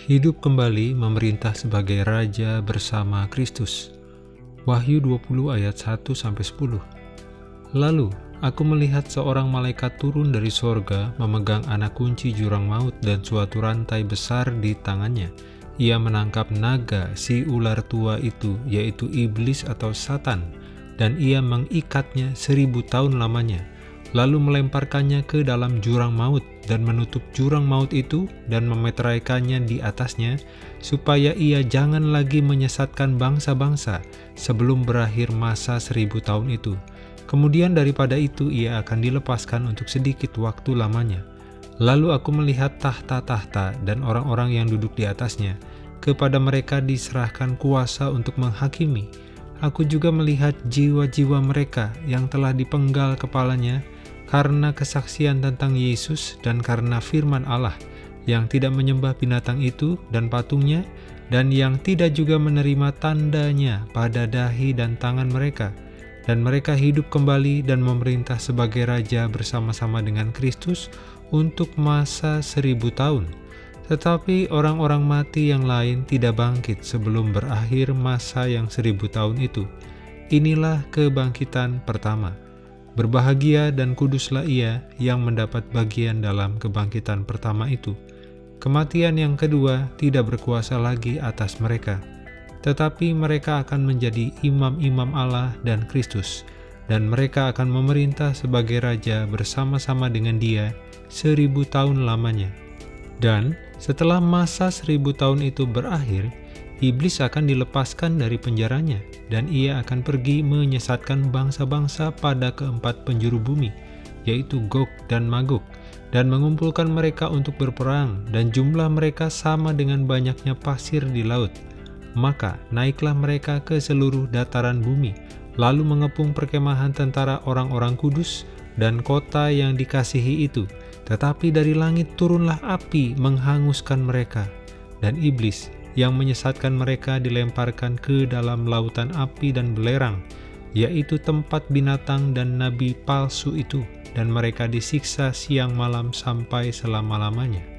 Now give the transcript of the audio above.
hidup kembali memerintah sebagai Raja bersama Kristus. Wahyu 20 ayat 1-10. Lalu, aku melihat seorang malaikat turun dari sorga memegang anak kunci jurang maut dan suatu rantai besar di tangannya. Ia menangkap naga, si ular tua itu, yaitu iblis atau Satan, dan ia mengikatnya 1000 tahun lamanya, lalu melemparkannya ke dalam jurang maut dan menutup jurang maut itu dan memeteraikannya di atasnya, supaya ia jangan lagi menyesatkan bangsa-bangsa sebelum berakhir masa 1000 tahun itu. Kemudian daripada itu ia akan dilepaskan untuk sedikit waktu lamanya. Lalu aku melihat tahta-tahta dan orang-orang yang duduk di atasnya. Kepada mereka diserahkan kuasa untuk menghakimi. Aku juga melihat jiwa-jiwa mereka yang telah dipenggal kepalanya karena kesaksian tentang Yesus dan karena firman Allah, yang tidak menyembah binatang itu dan patungnya, dan yang tidak juga menerima tandanya pada dahi dan tangan mereka. Dan mereka hidup kembali dan memerintah sebagai Raja bersama-sama dengan Kristus untuk masa 1000 tahun. Tetapi orang-orang mati yang lain tidak bangkit sebelum berakhir masa yang 1000 tahun itu. Inilah kebangkitan pertama. Berbahagia dan kuduslah ia yang mendapat bagian dalam kebangkitan pertama itu. Kematian yang kedua tidak berkuasa lagi atas mereka, tetapi mereka akan menjadi imam-imam Allah dan Kristus, dan mereka akan memerintah sebagai Raja bersama-sama dengan Dia 1000 tahun lamanya. Dan setelah masa 1000 tahun itu berakhir, iblis akan dilepaskan dari penjaranya, dan ia akan pergi menyesatkan bangsa-bangsa pada keempat penjuru bumi, yaitu Gog dan Magog, dan mengumpulkan mereka untuk berperang, dan jumlah mereka sama dengan banyaknya pasir di laut. Maka naiklah mereka ke seluruh dataran bumi, lalu mengepung perkemahan tentara orang-orang kudus dan kota yang dikasihi itu. Tetapi dari langit turunlah api menghanguskan mereka, dan iblis yang menyesatkan mereka dilemparkan ke dalam lautan api dan belerang, yaitu tempat binatang dan nabi palsu itu, dan mereka disiksa siang malam sampai selama-lamanya.